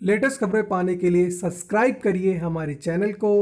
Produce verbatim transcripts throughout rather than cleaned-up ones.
Latest खबरें पाने के लिए सब्सक्राइब करिए हमारे चैनल को,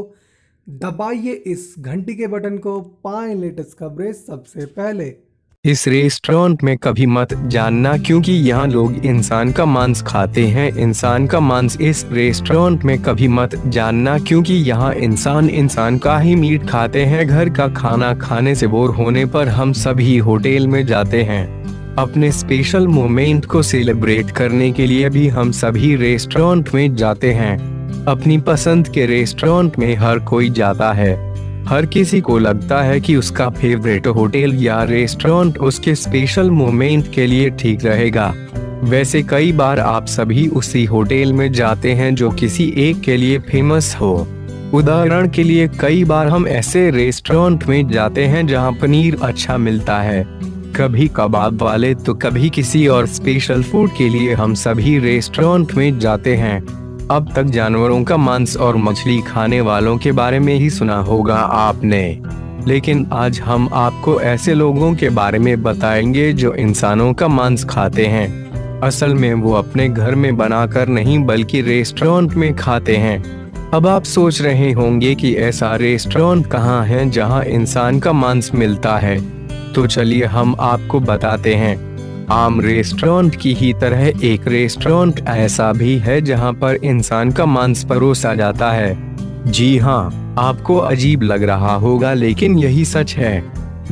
दबाइए इस घंटी के बटन को, पाएं लेटेस्ट खबरें सबसे पहले। इस रेस्टोरेंट में कभी मत जानना क्योंकि यहाँ लोग इंसान का मांस खाते हैं। इंसान का मांस इस रेस्टोरेंट में कभी मत जानना क्योंकि यहाँ इंसान इंसान का ही मीट खाते हैं। घर का खाना खाने से बोर होने पर हम सभी होटल में जाते हैं। अपने स्पेशल मोमेंट को सेलिब्रेट करने के लिए भी हम सभी रेस्टोरेंट में जाते हैं। अपनी पसंद के रेस्टोरेंट में हर कोई जाता है। हर किसी को लगता है कि उसका फेवरेट होटल या रेस्टोरेंट उसके स्पेशल मोमेंट के लिए ठीक रहेगा। वैसे कई बार आप सभी उसी होटल में जाते हैं जो किसी एक के लिए फेमस हो। उदाहरण के लिए कई बार हम ऐसे रेस्टोरेंट में जाते हैं जहां पनीर अच्छा मिलता है, कभी कबाब वाले तो कभी किसी और स्पेशल फूड के लिए हम सभी रेस्टोरेंट में जाते हैं। अब तक जानवरों का मांस और मछली खाने वालों के बारे में ही सुना होगा आपने, लेकिन आज हम आपको ऐसे लोगों के बारे में बताएंगे जो इंसानों का मांस खाते हैं। असल में वो अपने घर में बनाकर नहीं बल्कि रेस्टोरेंट में खाते हैं। अब आप सोच रहे होंगे कि ऐसा रेस्टोरेंट कहाँ है जहाँ इंसान का मांस मिलता है, तो चलिए हम आपको बताते हैं। आम रेस्टोरेंट की ही तरह एक रेस्टोरेंट ऐसा भी है जहां पर इंसान का मांस परोसा जाता है। जी हाँ, आपको अजीब लग रहा होगा लेकिन यही सच है।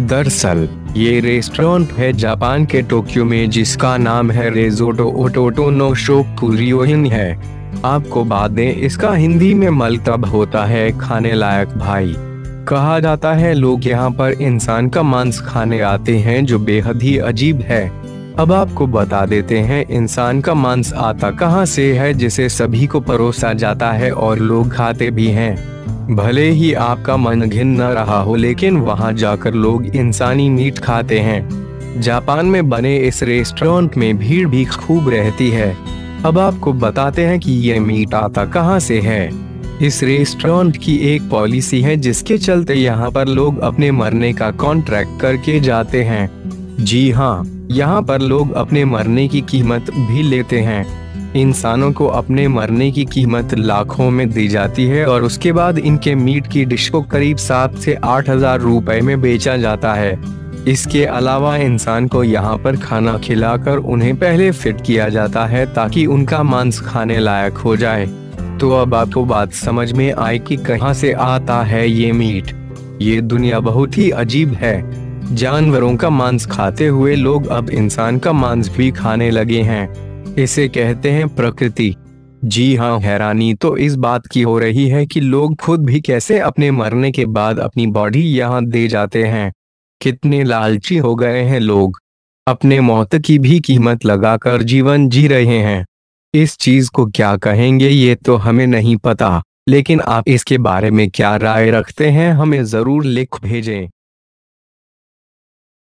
दरअसल ये रेस्टोरेंट है जापान के टोक्यो में जिसका नाम है रिज़ोटो ओटोटो नो शोकुरियोइन है। आपको बता दें इसका हिंदी में मतलब होता है खाने लायक भाई। कहा जाता है लोग यहाँ पर इंसान का मांस खाने आते हैं जो बेहद ही अजीब है। अब आपको बता देते हैं इंसान का मांस आता कहाँ से है जिसे सभी को परोसा जाता है और लोग खाते भी हैं। भले ही आपका मन घिन न रहा हो लेकिन वहाँ जाकर लोग इंसानी मीट खाते हैं। जापान में बने इस रेस्टोरेंट में भीड़ भी खूब रहती है। अब आपको बताते हैं कि ये मीट आता कहाँ से है। इस रेस्टोरेंट की एक पॉलिसी है जिसके चलते यहाँ पर लोग अपने मरने का कॉन्ट्रैक्ट करके जाते हैं। जी हाँ, यहाँ पर लोग अपने मरने की कीमत भी लेते हैं। इंसानों को अपने मरने की कीमत लाखों में दी जाती है और उसके बाद इनके मीट की डिश को करीब सात से आठ हजार रुपए में बेचा जाता है। इसके अलावा इंसान को यहाँ पर खाना खिलाकर उन्हें पहले फिट किया जाता है ताकि उनका मांस खाने लायक हो जाए। तो अब आपको बात समझ में आई कि कहाँ से आता है ये मीट। ये दुनिया बहुत ही अजीब है। जानवरों का मांस खाते हुए लोग अब इंसान का मांस भी खाने लगे हैं। इसे कहते हैं प्रकृति। जी हाँ, हैरानी तो इस बात की हो रही है कि लोग खुद भी कैसे अपने मरने के बाद अपनी बॉडी यहाँ दे जाते हैं। कितने लालची हो गए हैं लोग, अपने मौत की भी कीमत लगाकर जीवन जी रहे हैं। इस चीज को क्या कहेंगे ये तो हमें नहीं पता, लेकिन आप इसके बारे में क्या राय रखते हैं हमें जरूर लिख भेजें।